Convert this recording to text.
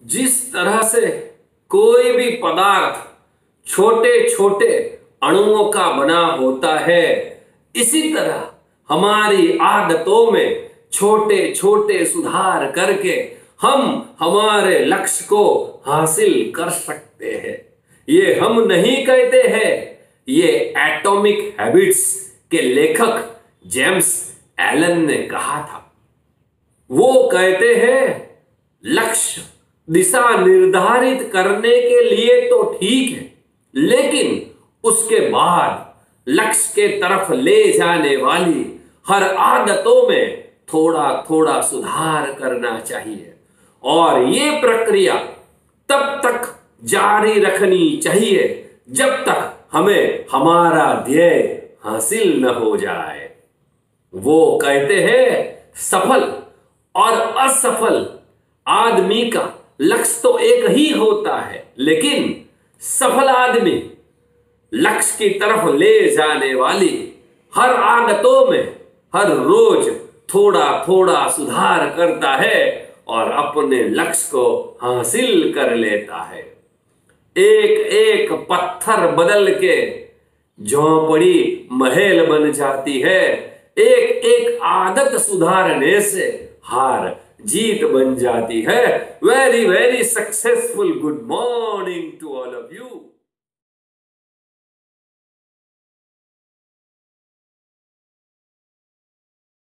जिस तरह से कोई भी पदार्थ छोटे छोटे अणुओं का बना होता है, इसी तरह हमारी आदतों में छोटे छोटे सुधार करके हम हमारे लक्ष्य को हासिल कर सकते हैं। ये हम नहीं कहते हैं, ये एटॉमिक हैबिट्स के लेखक जेम्स एलन ने कहा था। वो कहते हैं, लक्ष्य दिशा निर्धारित करने के लिए तो ठीक है, लेकिन उसके बाद लक्ष्य के तरफ ले जाने वाली हर आदतों में थोड़ा थोड़ा सुधार करना चाहिए। और ये प्रक्रिया तब तक जारी रखनी चाहिए जब तक हमें हमारा ध्येय हासिल न हो जाए। वो कहते हैं, सफल और असफल आदमी का लक्ष्य तो एक ही होता है, लेकिन सफल आदमी लक्ष्य की तरफ ले जाने वाली हर आदतों में हर रोज थोड़ा थोड़ा सुधार करता है और अपने लक्ष्य को हासिल कर लेता है। एक एक पत्थर बदल के झोंपड़ी महल बन जाती है। एक एक आदत सुधारने से हार जीत बन जाती है। Very very successful good morning to all of you.